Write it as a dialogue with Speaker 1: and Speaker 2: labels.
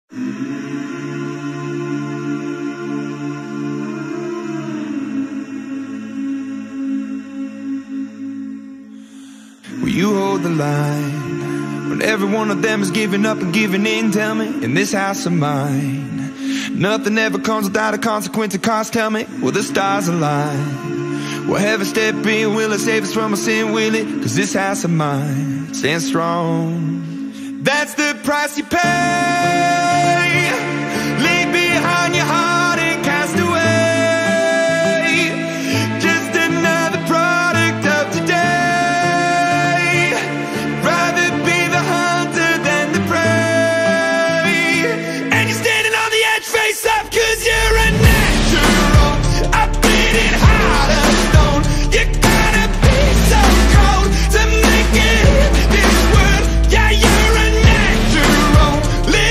Speaker 1: Will you hold the line when every one of them is giving up and giving in? Tell me, in this house of mine, nothing ever comes without a consequence of cost. Tell me, will the stars align? Will heaven step in? Will it save us from our sin? Will it? 'Cause this house of mine stands strong. That's the price you pay